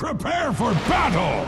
Prepare for battle!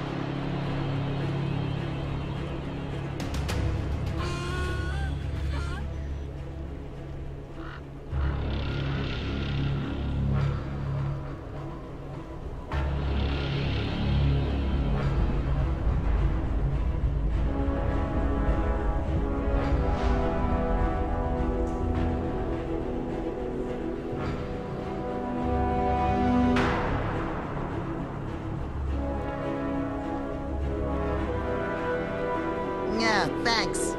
Yeah, thanks.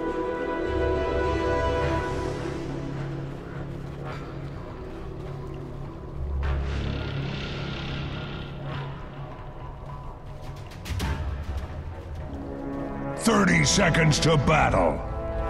"30 seconds to battle."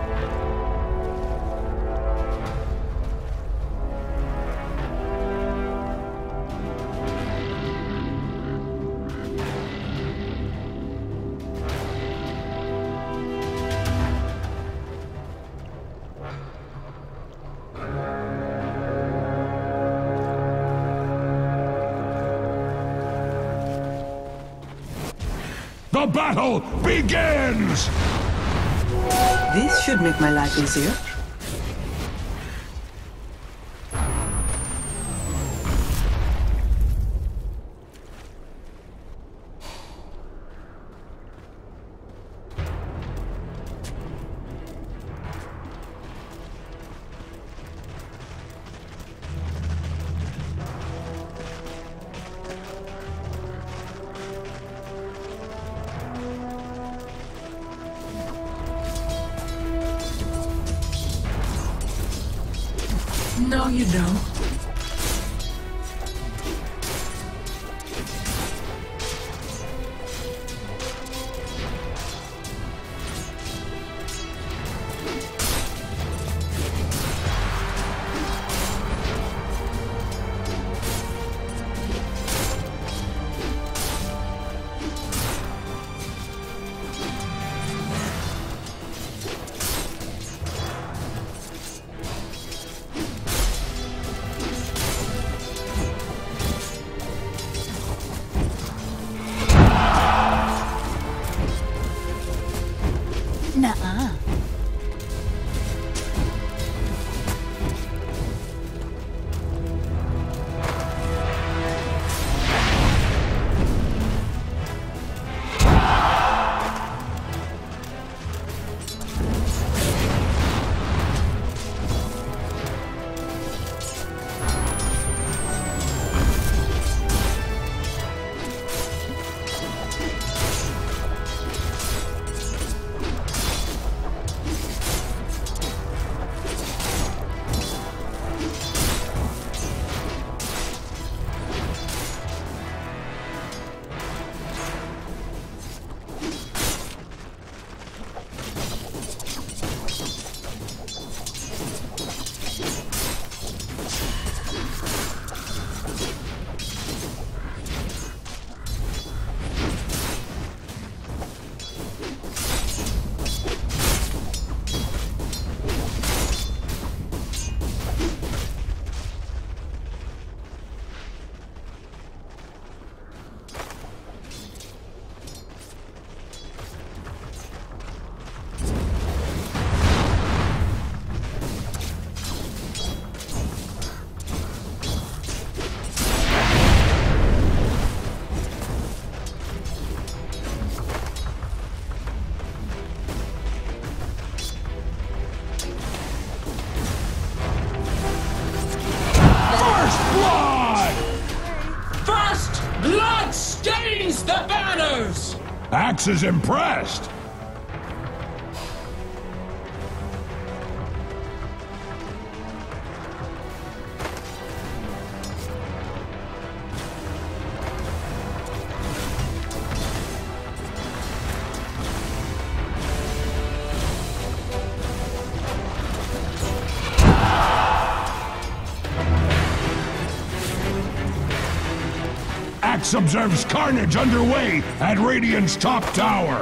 The battle begins! This should make my life easier. No, you don't. Nuh-uh. The banners! Axe is impressed! Axe observes carnage underway at Radiant's top tower.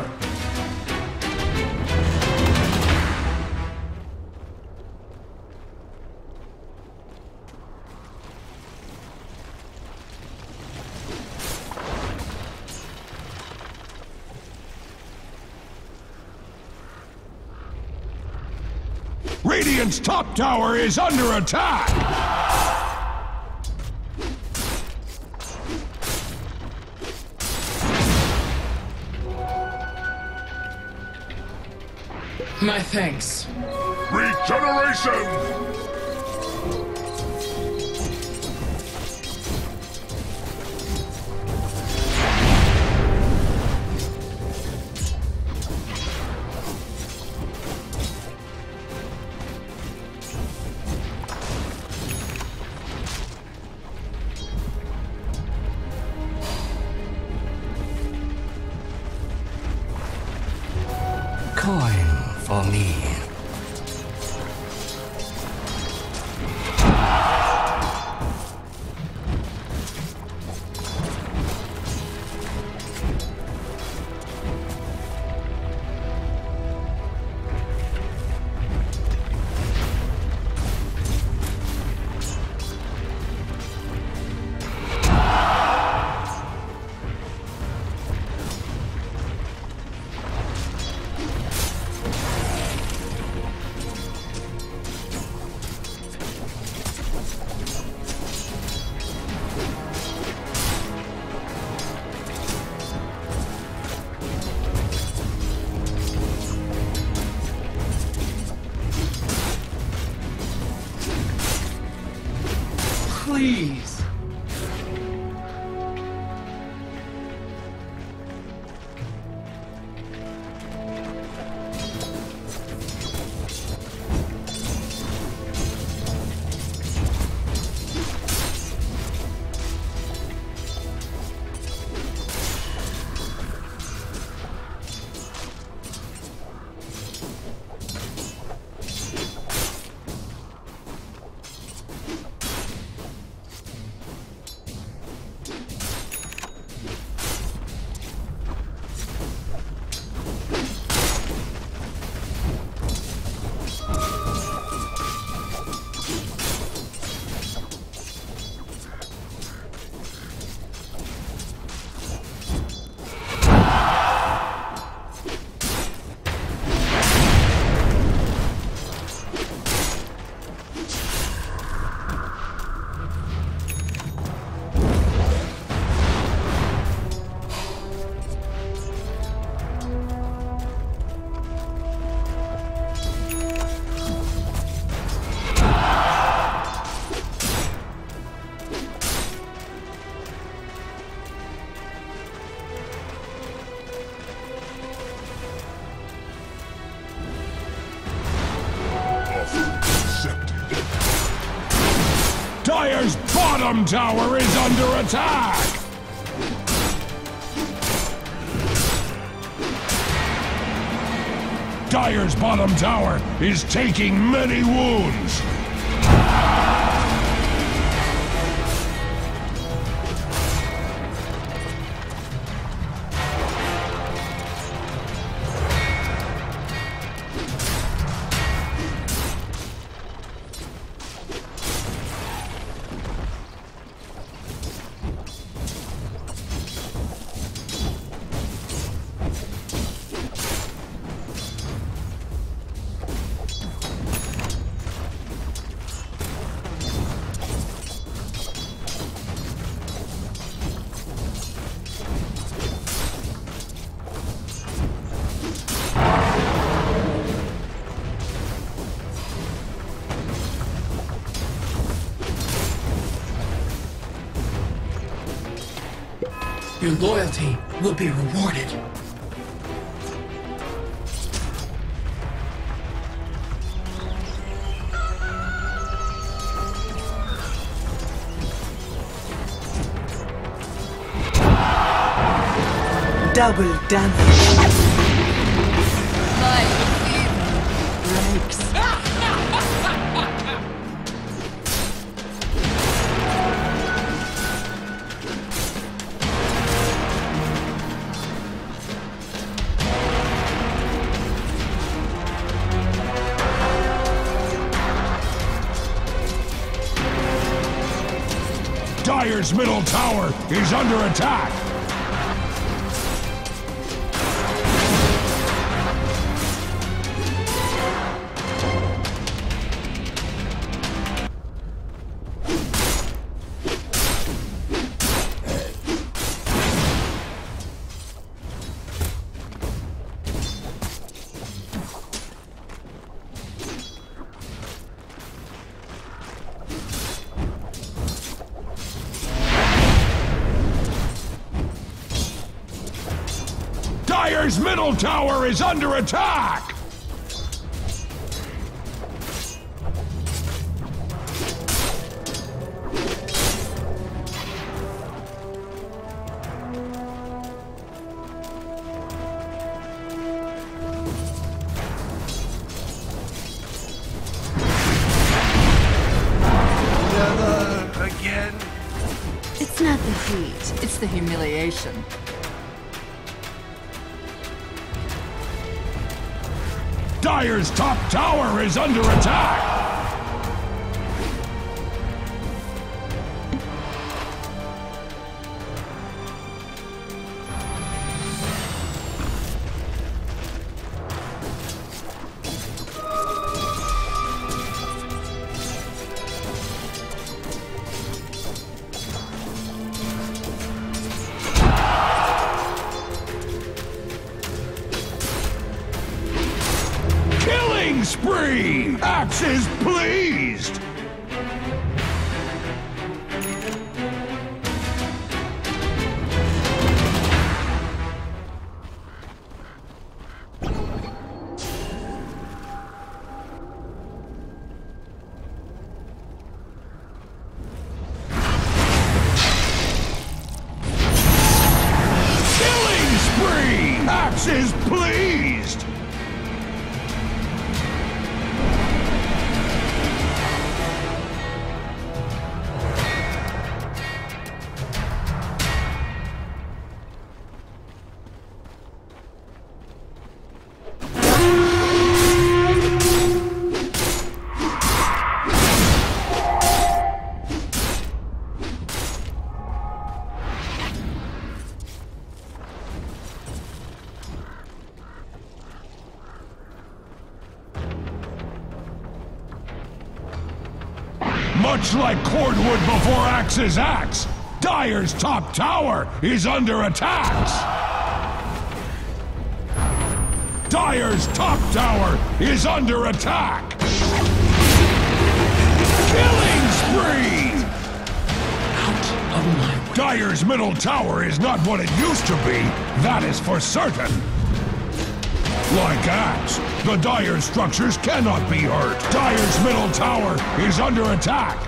Radiant's top tower is under attack! My thanks. Regeneration! Coin for me. Please. Dire's bottom tower is under attack! Dire's bottom tower is taking many wounds! Your loyalty will be rewarded. Double damage. My evil breaks. Dire's middle tower is under attack! Dire's middle tower is under attack! Again? It's not the heat, it's the humiliation. Dire's top tower is under attack! Spree! Axe is pleased! Killing spree! Axe is pleased! Much like cordwood before Axe's axe, Dire's top tower is under attack! Dire's top tower is under attack! Killing spree! Out of my way. Dire's middle tower is not what it used to be, that is for certain. Like Axe, the Dire structures cannot be hurt. Dire's middle tower is under attack.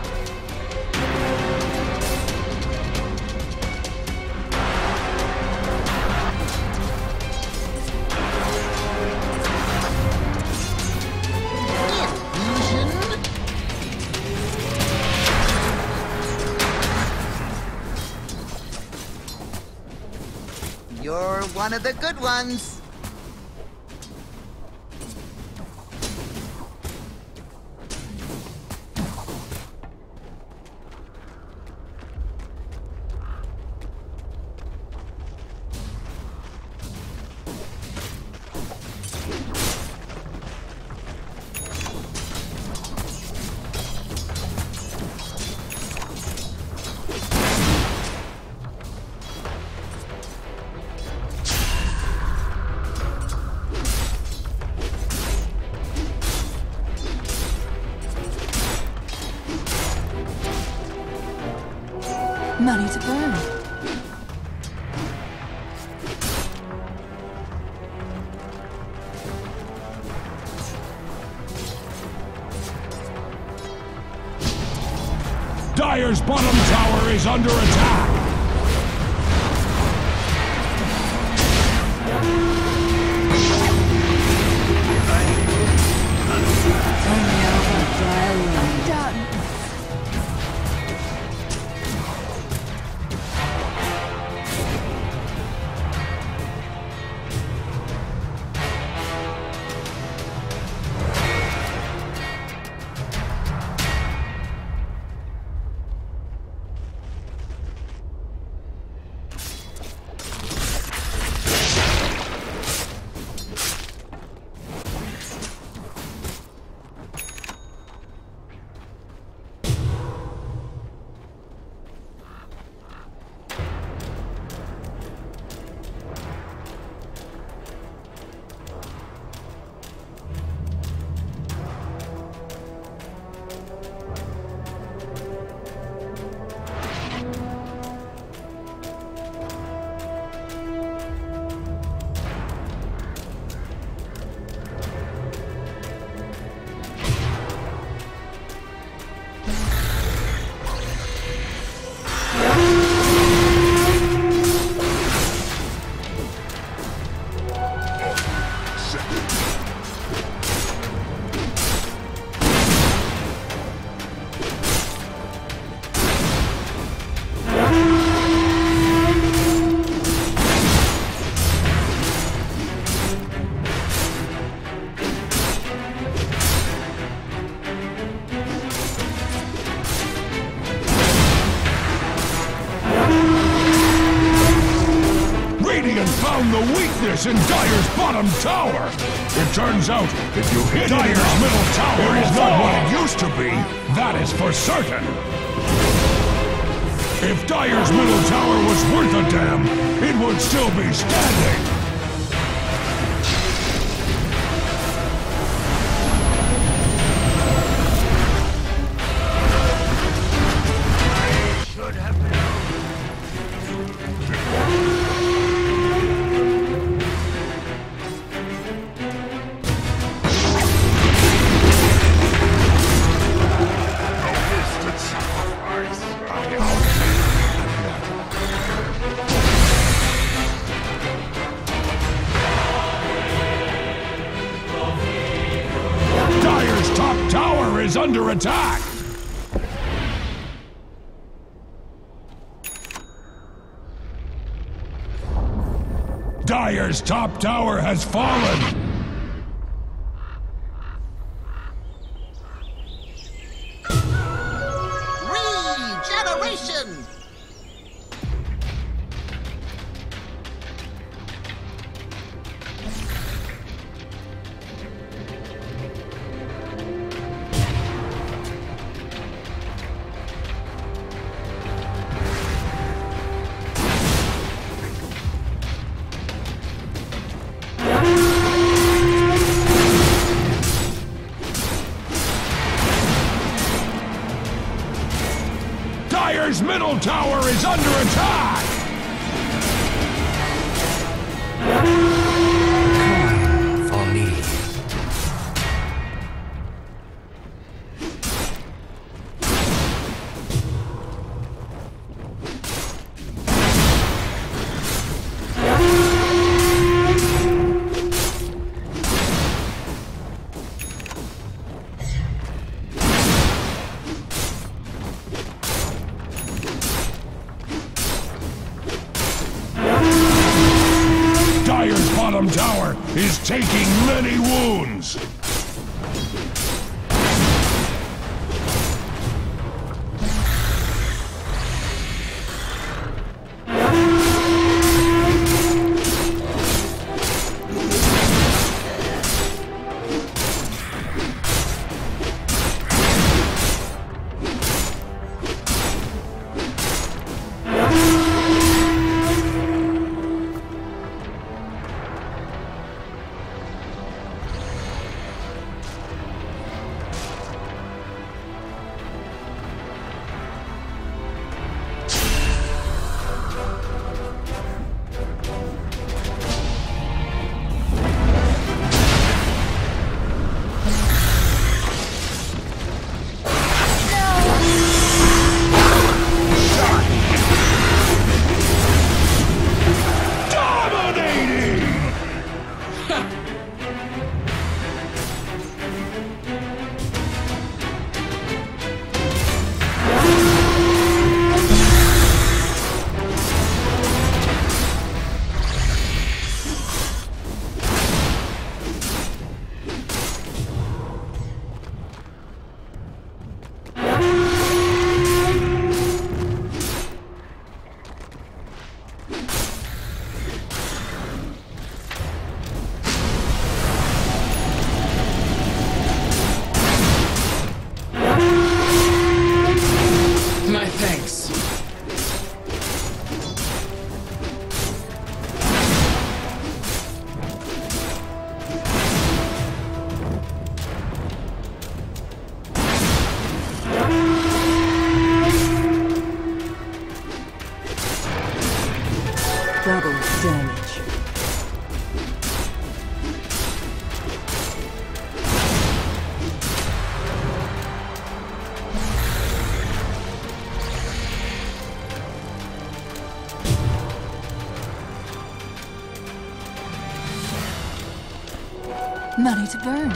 You're one of the good ones. Money to burn. Dire's bottom tower is under attack. I'm done. found the weakness in Dire's bottom tower! It turns out, if you hit Dire's middle tower is not what it used to be, that is for certain! If Dire's middle tower was worth a damn, it would still be standing! Should have been. Dire's top tower is under attack! Dire's top tower has fallen! Regeneration! Dire's middle tower is under attack! For me. Dire's bottom tower is taking many wounds! My thanks. Double damage. Money to burn.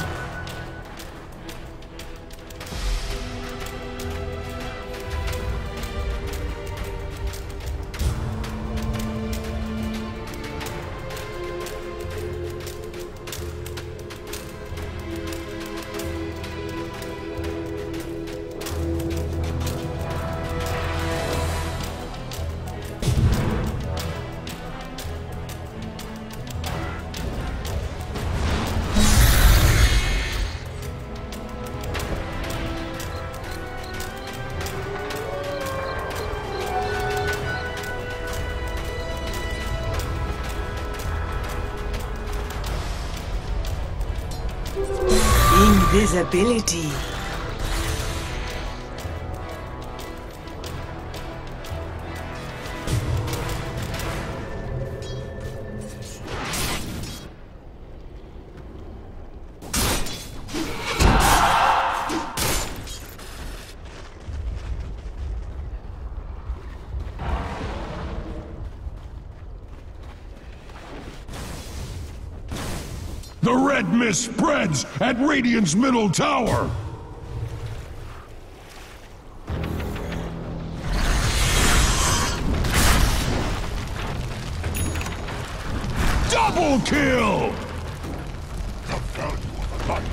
Invisibility. The red mist spreads at Radiant's middle tower! Double kill! The value of a life.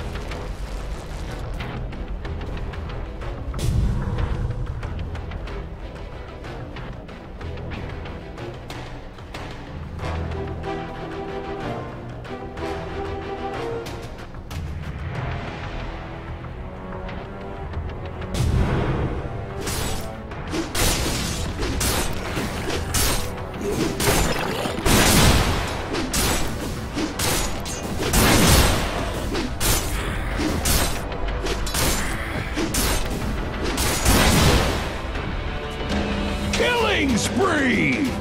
Killing spree!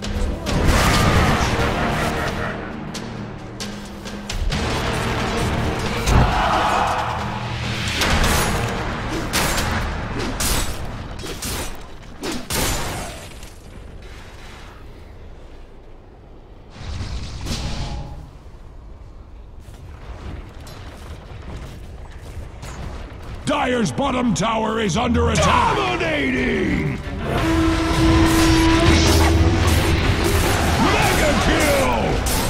Dire's bottom tower is under attack! Dominating! Mega kill!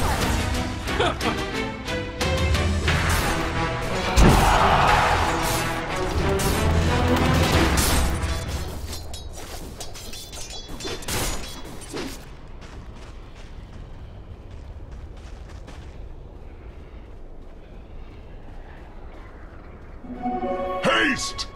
Haste!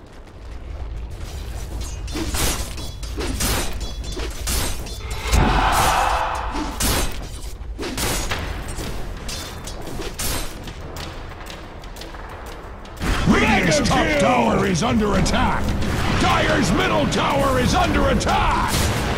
Radiant's top tower is under attack! Dire's middle tower is under attack!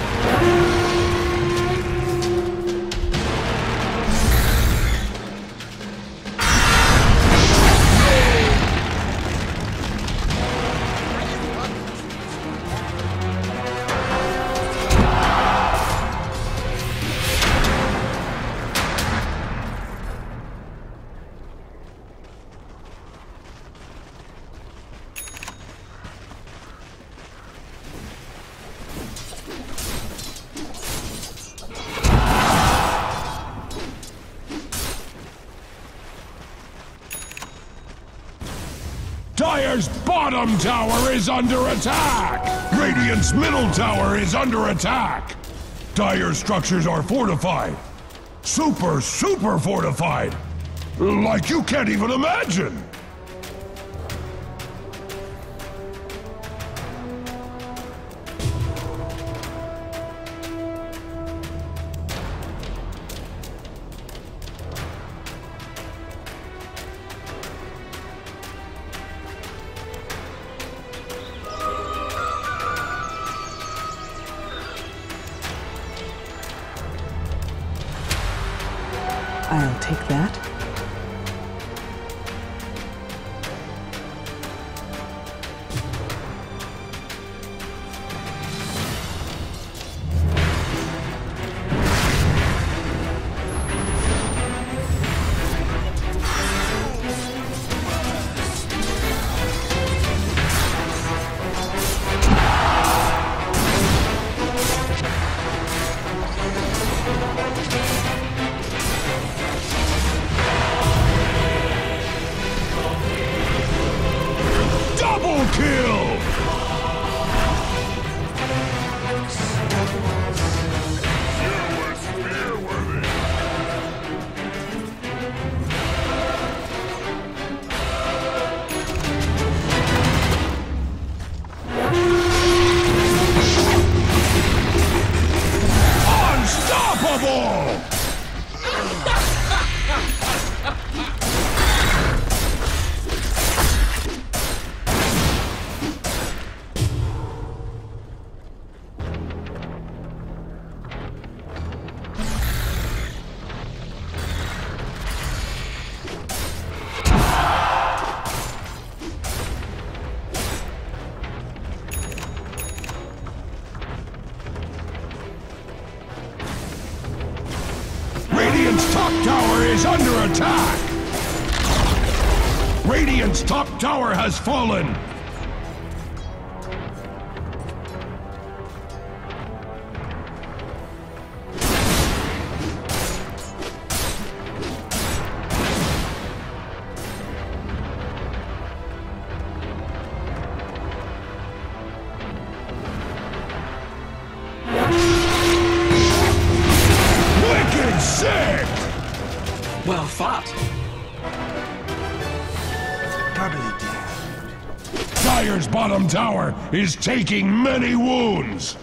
Dire's bottom tower is under attack! Radiant's middle tower is under attack! Dire's structures are fortified. Super fortified! Like you can't even imagine! I'll take that. Radiant's top tower is under attack! Radiant's top tower has fallen! Sick! Well fought. Doubly damned. Dire's bottom tower is taking many wounds!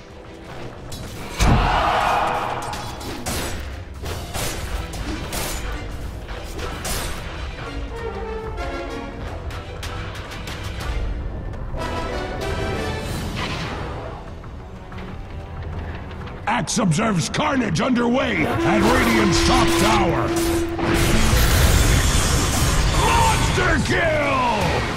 Axe observes carnage underway at Radiant's top tower. Monster kill!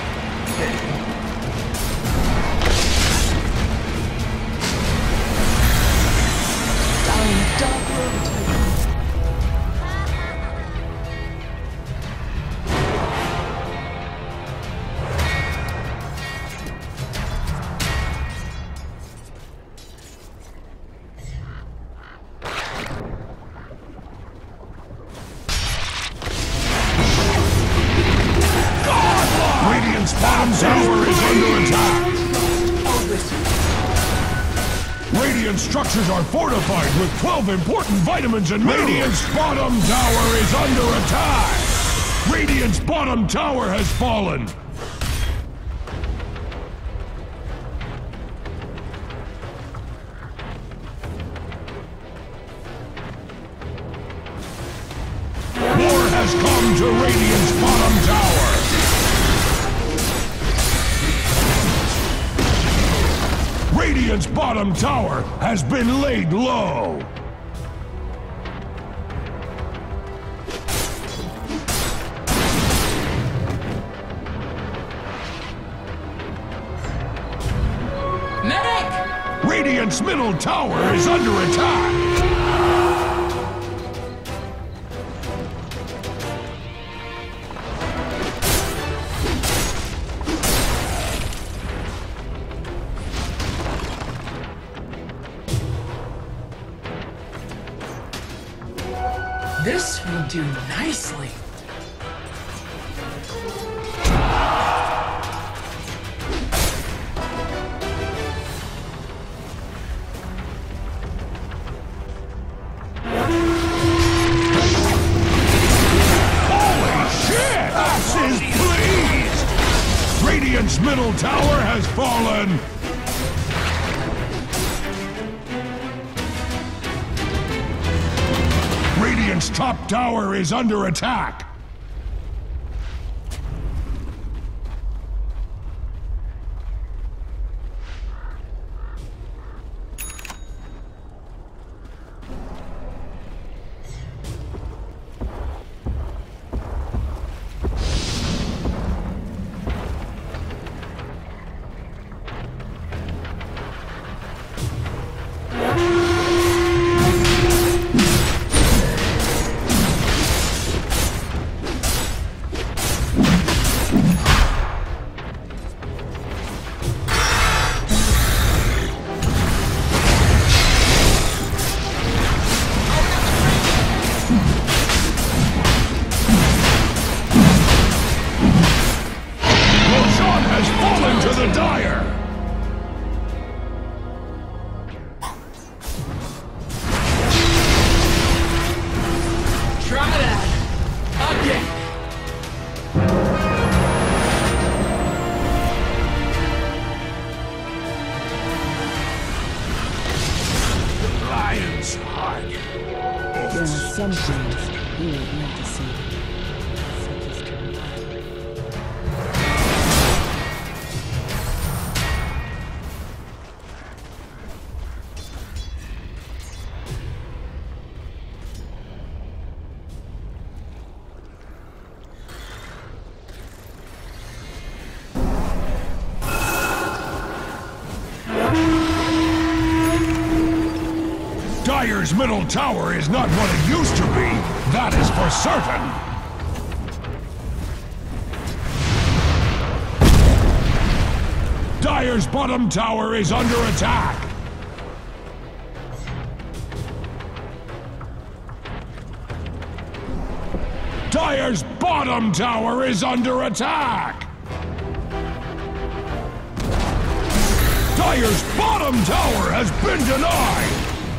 Radiant's bottom tower is under attack! Radiant structures are fortified with 12 important vitamins and minerals! Radiant's bottom tower is under attack! Radiant's bottom tower has fallen! War has come to Radiant's bottom tower! Radiant's bottom tower has been laid low! Medic! Radiant's middle tower is under attack! This will do nicely. Holy shit! Axe is pleased! Radiant's middle tower has fallen! Radiant's top tower is under attack! Roshan has fallen to the Dire! Try that! Again! Lion's heart. There are some things we ain't meant to see. Such as truth. Dire's Dire's middle tower is not what it used to be, that is for certain! Dire's bottom tower is under attack! Dire's bottom tower is under attack! Dire's bottom tower has been denied!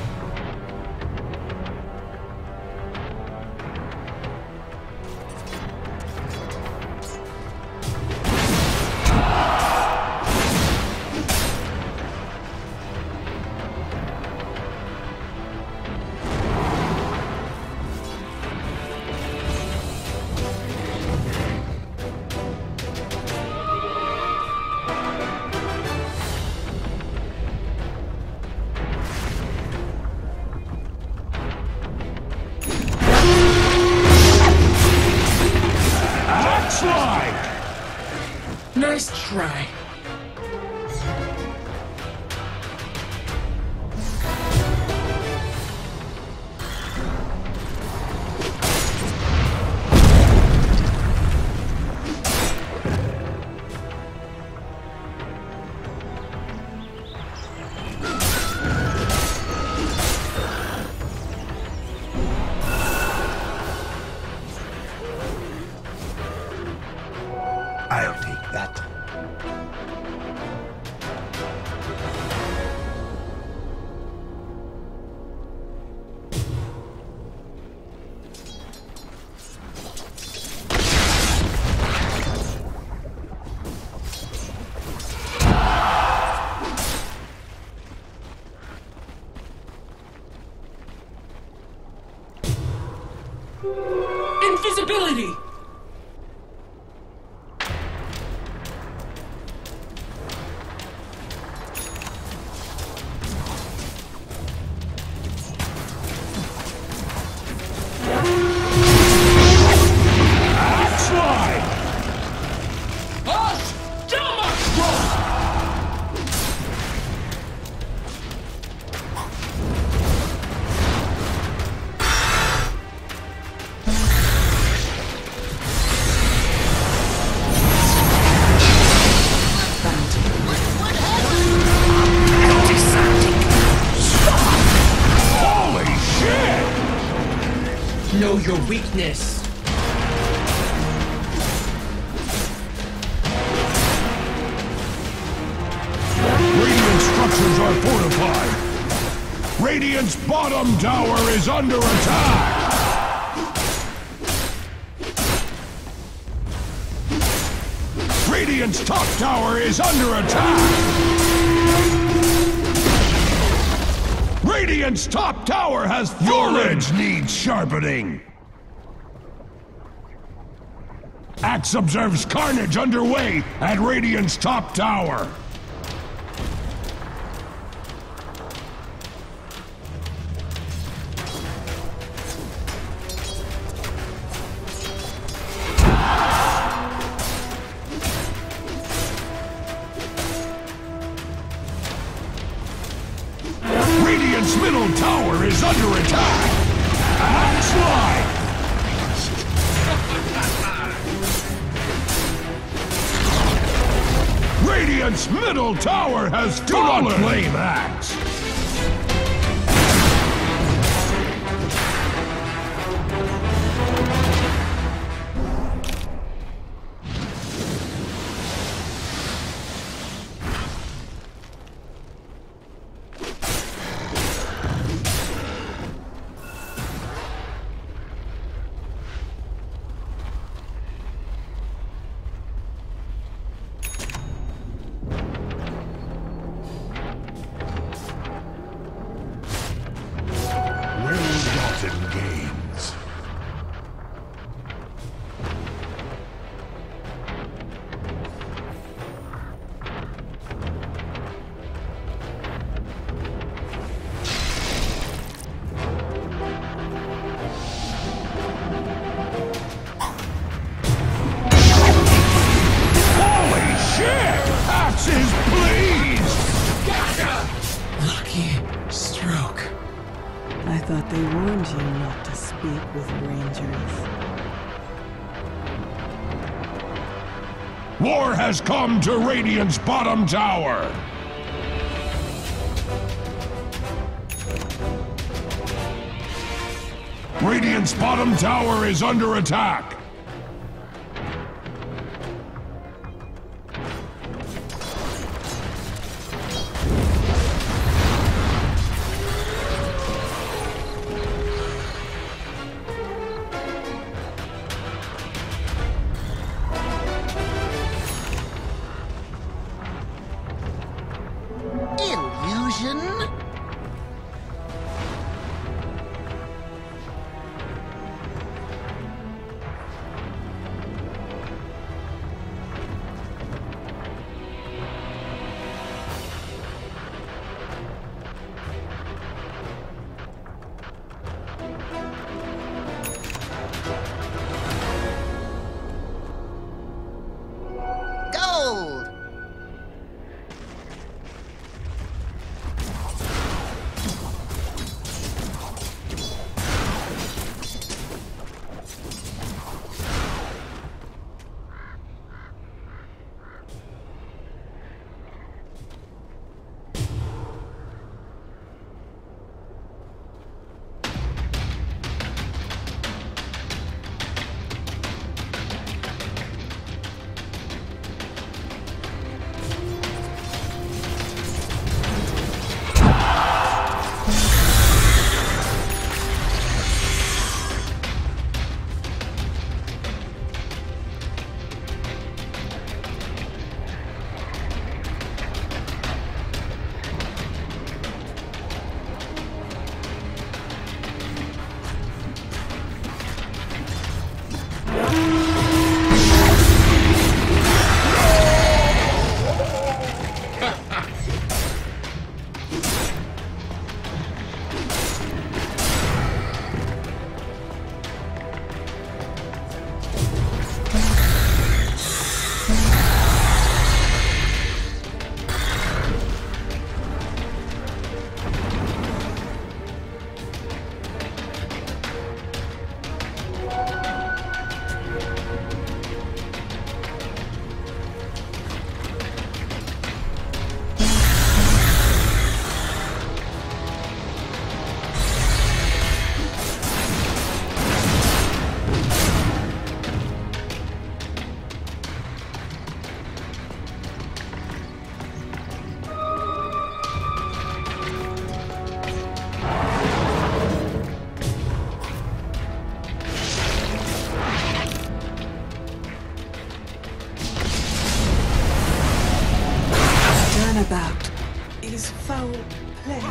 Nice try. I'll take that. Invisibility! Know your weakness. Radiant structures are fortified. Radiant's bottom tower is under attack. Radiant's top tower is under attack. Radiant's top tower has fallen! Your edge needs sharpening! Axe observes carnage underway at Radiant's top tower! Radiant's middle tower is under attack! Axe Slide! Radiant's middle tower has fallen! Do not blame Axe! Games. Holy shit! Axe is pleased! Lucky stroke. I thought not to speak with rangers. War has come to Radiant's bottom tower! Radiant's bottom tower is under attack! Illusion? Gold! Turnabout is foul play.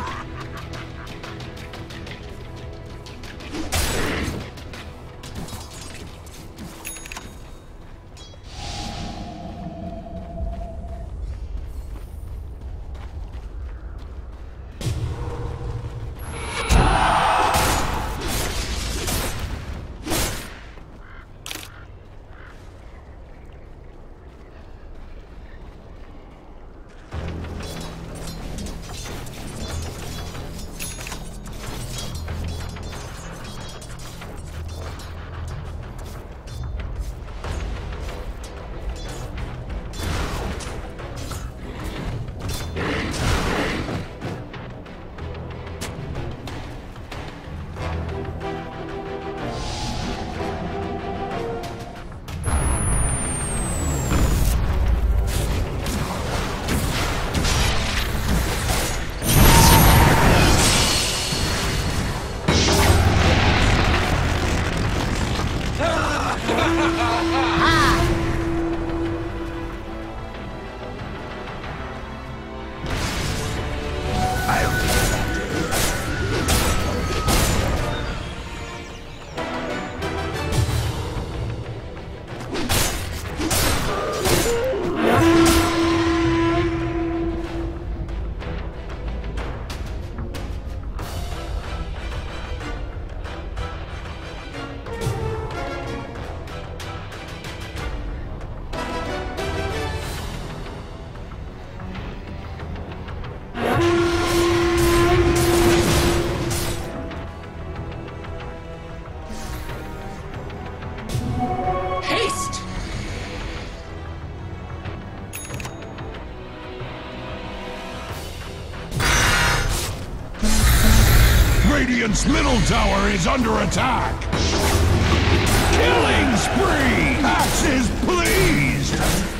Radiant's middle tower is under attack! Killing spree! Axe is pleased!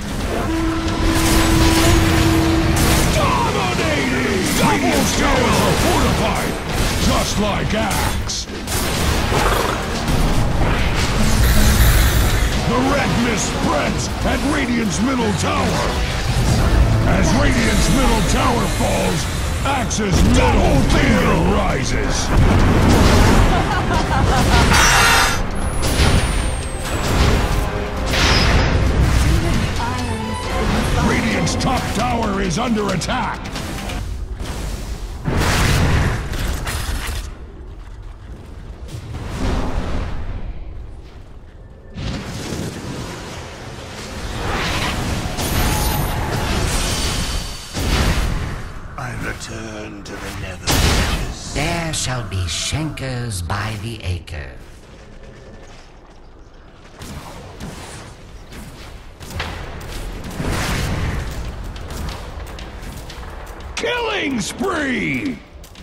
Dominating! Radiant's towers are fortified, just like Axe! The red mist spreads at Radiant's middle tower! As Radiant's middle tower falls, Axe's middle finger rises! Radiant's top tower is under attack! I return to the nether reaches. There shall be Schenkers by the acre. Killing spree!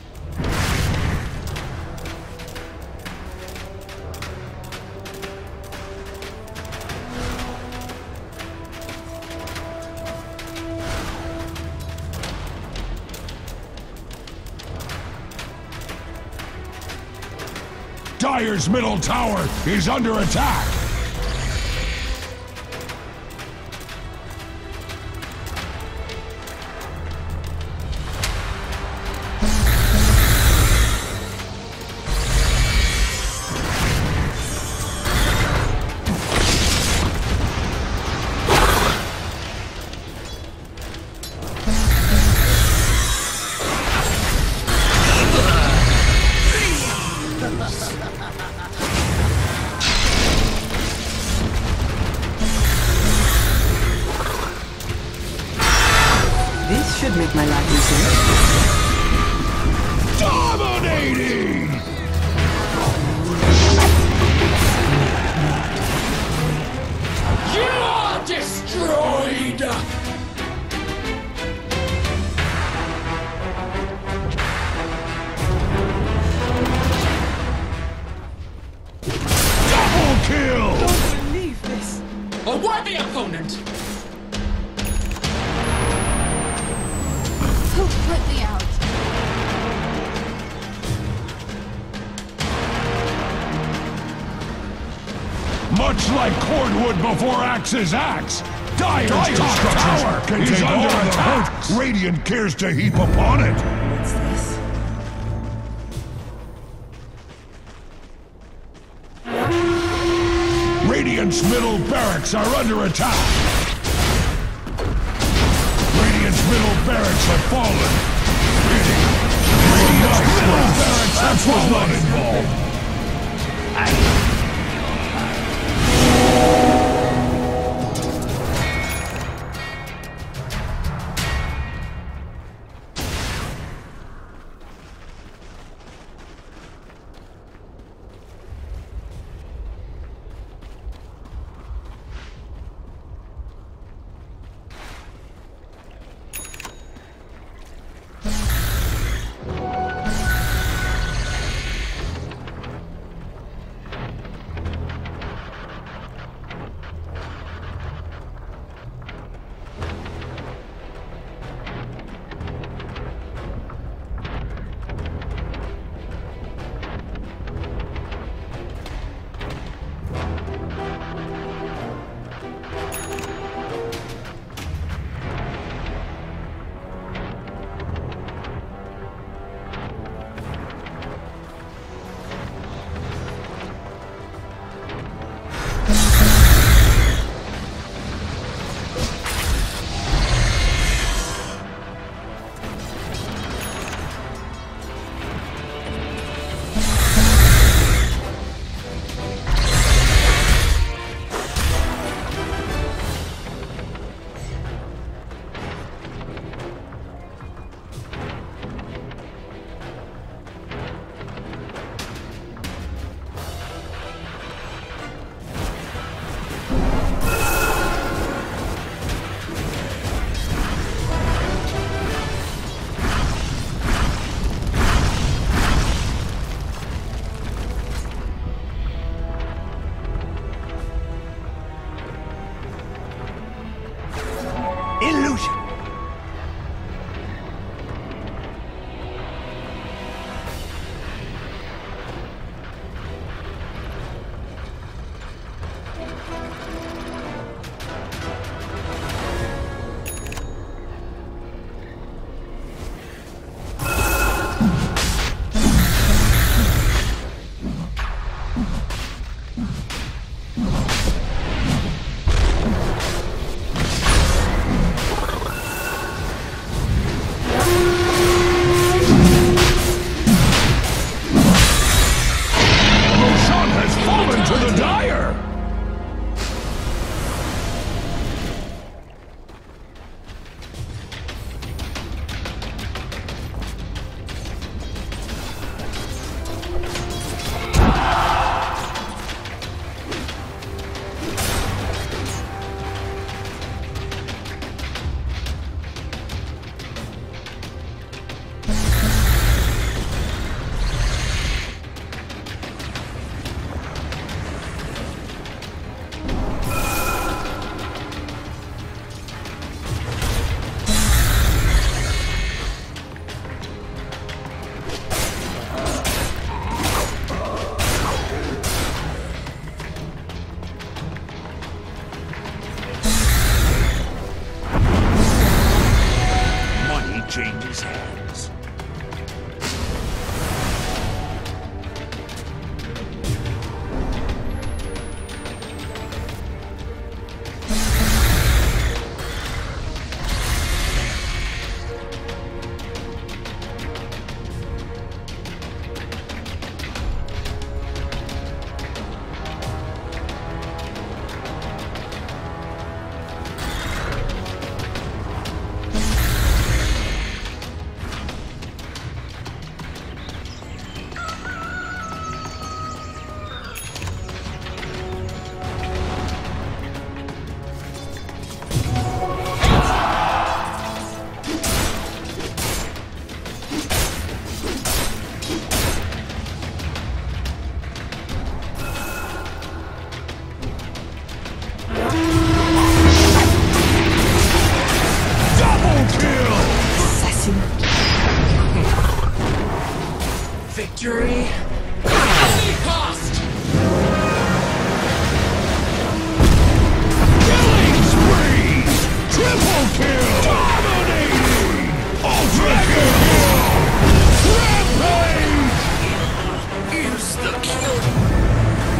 Dire's middle tower is under attack! This should make my life easier. Dominating! You are destroyed! Double kill! Believe this. A worthy opponent! Who put me out? Much like cordwood before Axe's axe, Dire's top tower is under attack. Radiant cares to heap upon it. What's this? Radiant's middle barracks are under attack. Radiant's middle barracks have fallen. Radiant's middle barracks have fallen. Not involved.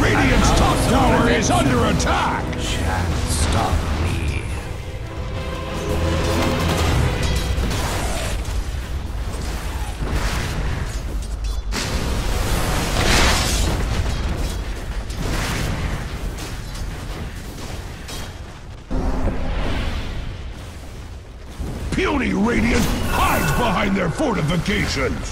Radiant's top tower is under attack! Shan't stop me. Puny Radiant hides behind their fortifications!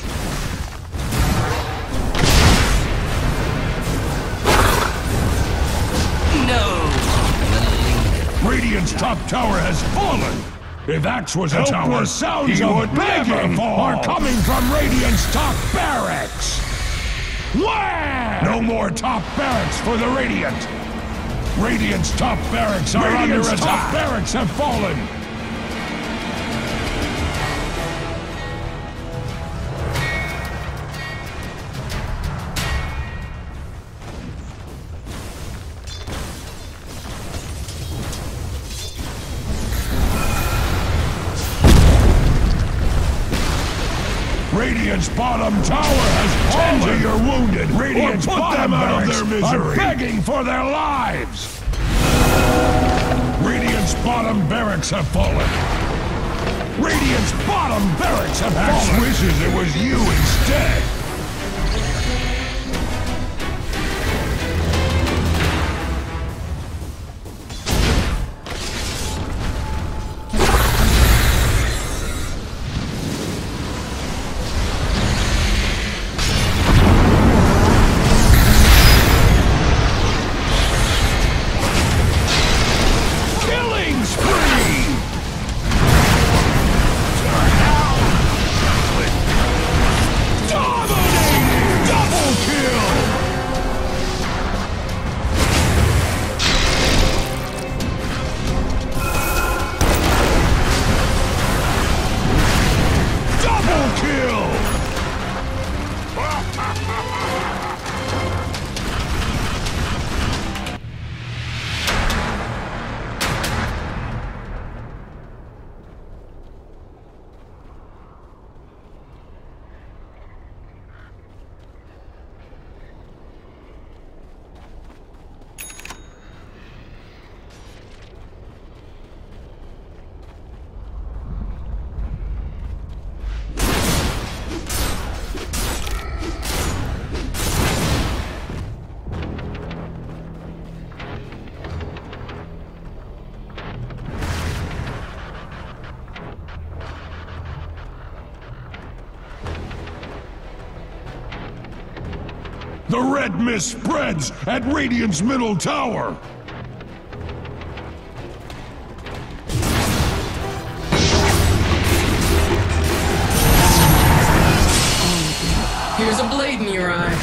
Radiant's top tower has fallen! If Axe was a tower, sounds of begging are coming from Radiant's top barracks! Wham! No more top barracks for the Radiant! Radiant's top barracks are under attack! Top barracks have fallen! Radiant's bottom tower has fallen! Tend to your wounded! Radiant's bottom out of their misery! Are begging for their lives! Radiant's bottom barracks have fallen! Radiant's bottom barracks have fallen! Axe wishes it was you instead! The red mist spreads at Radiant's middle tower! Here's a blade in your eye.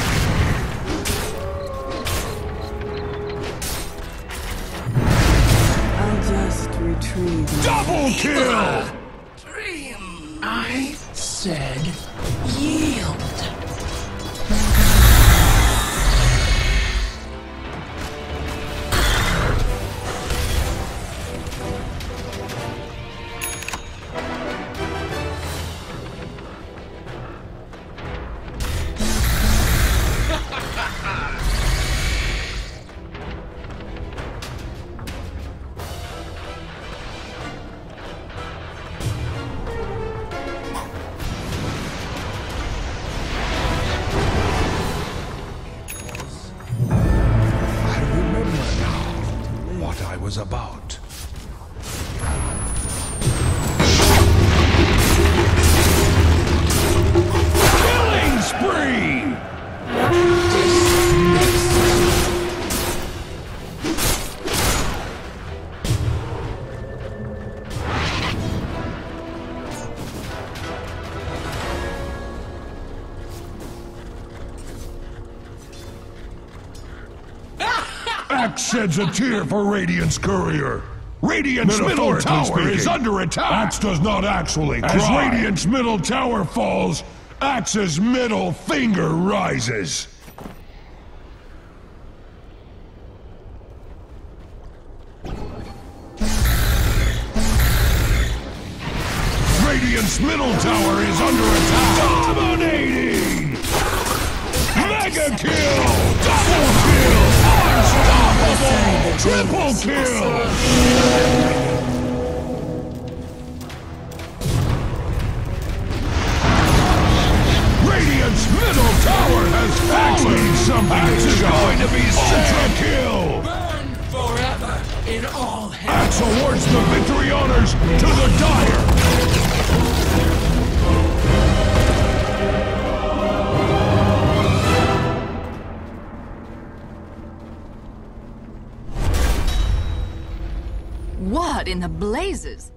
I'll just retrieve. Double kill! I said yield. Was about. Killing spree! Axe sheds a tear for Radiant's courier. Radiant's middle tower is under attack. Axe does not actually cry. As Radiant's middle tower falls, Axe's middle finger rises. Radiant's middle tower is under attack. Dominating! Mega kill! Double kill! Unstoppable! Triple kill! Radiant's middle tower has fallen! Something is going to be ultra kill! Burn forever in all hell. Axe awards the victory honors to the Dire! What in the blazes?